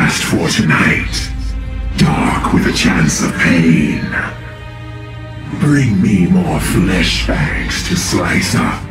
last for tonight. Dark with a chance of pain. Bring me more flesh bags to slice up.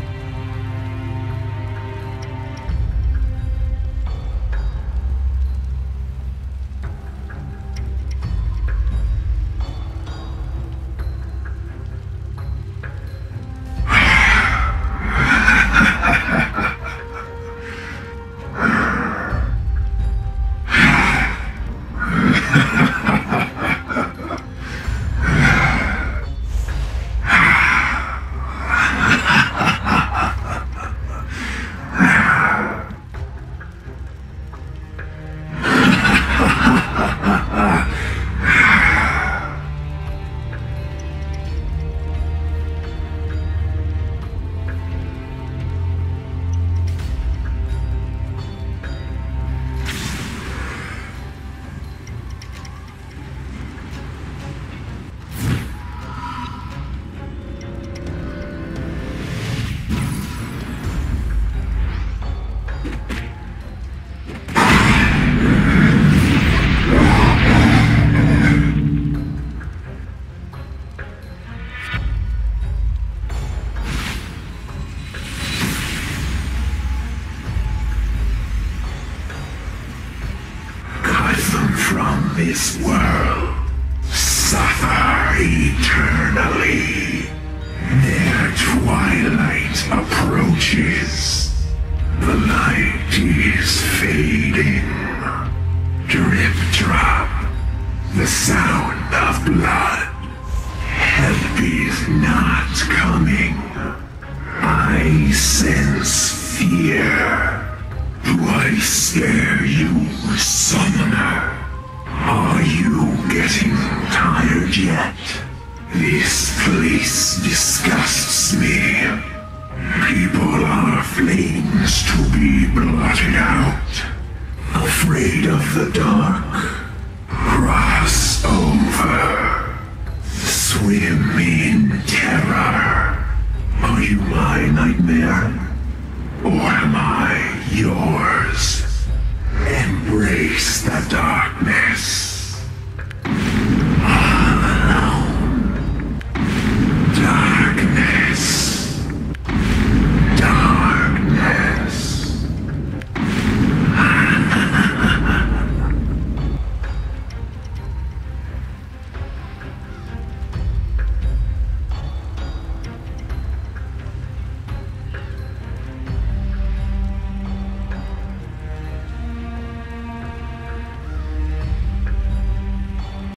This world suffer eternally. Their twilight approaches. The light is fading. Drip drop. The sound of blood. Help is not coming. I sense fear. Do I scare you, summoner? Are you getting tired yet? This place disgusts me. People are flames to be blotted out. Afraid of the dark? Cross over. Swim in terror. Are you my nightmare? Or am I yours? Embrace the darkness.